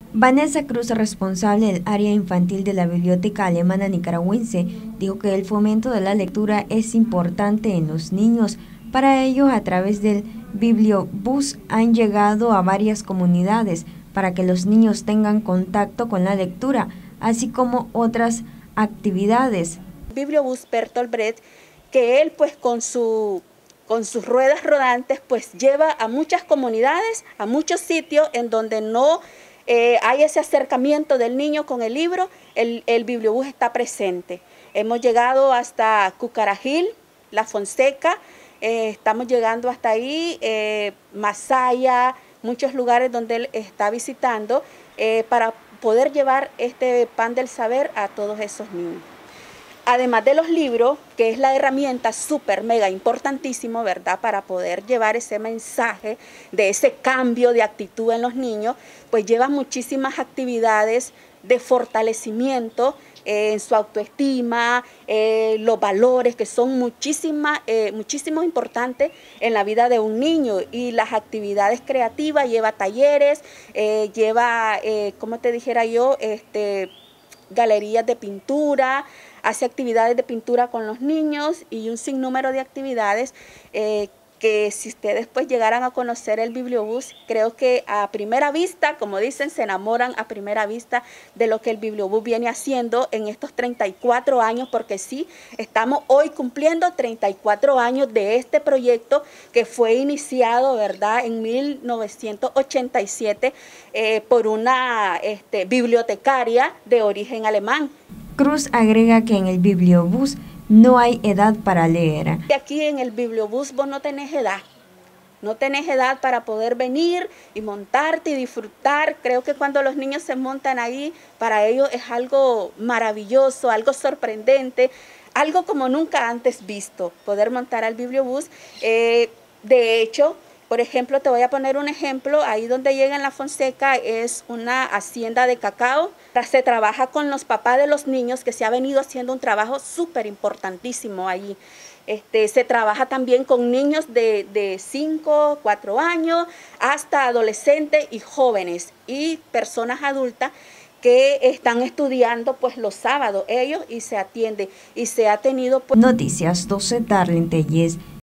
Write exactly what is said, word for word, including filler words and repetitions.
Vanessa Cruz, responsable del área infantil de la Biblioteca Alemana Nicaragüense, dijo que el fomento de la lectura es importante en los niños. Para ello, a través del Bibliobús han llegado a varias comunidades para que los niños tengan contacto con la lectura, así como otras actividades. Bibliobús Bertolt Brecht, que él pues con su con sus ruedas rodantes pues lleva a muchas comunidades, a muchos sitios en donde no eh, hay ese acercamiento del niño con el libro, el, el Bibliobús está presente. Hemos llegado hasta Cucarajil, La Fonseca, eh, estamos llegando hasta ahí, eh, Masaya, muchos lugares donde él está visitando eh, para poder llevar este pan del saber a todos esos niños. Además de los libros, que es la herramienta súper mega importantísimo, ¿verdad?, para poder llevar ese mensaje de ese cambio de actitud en los niños, pues lleva muchísimas actividades de fortalecimiento eh, en su autoestima, eh, los valores que son muchísimas, eh, muchísimo importantes en la vida de un niño, y las actividades creativas, lleva talleres, eh, lleva, eh, como te dijera yo, este, galerías de pintura, hace actividades de pintura con los niños y un sinnúmero de actividades eh, que si ustedes pues llegaran a conocer el Bibliobús, creo que a primera vista, como dicen, se enamoran a primera vista de lo que el Bibliobús viene haciendo en estos treinta y cuatro años, porque sí, estamos hoy cumpliendo treinta y cuatro años de este proyecto que fue iniciado, ¿verdad?, en mil novecientos ochenta y siete eh, por una este, bibliotecaria de origen alemán. Cruz agrega que en el Bibliobús no hay edad para leer. Aquí en el Bibliobús vos no tenés edad, no tenés edad para poder venir y montarte y disfrutar. Creo que cuando los niños se montan ahí, para ellos es algo maravilloso, algo sorprendente, algo como nunca antes visto, poder montar al Bibliobús. Eh, de hecho, por ejemplo, te voy a poner un ejemplo, ahí donde llega en La Fonseca es una hacienda de cacao. Se trabaja con los papás de los niños, que se ha venido haciendo un trabajo súper importantísimo ahí. Este, se trabaja también con niños de, de cinco, cuatro años, hasta adolescentes y jóvenes, y personas adultas que están estudiando pues los sábados ellos, y se atiende, y se ha tenido... Pues... Noticias doce, Darlene Telles.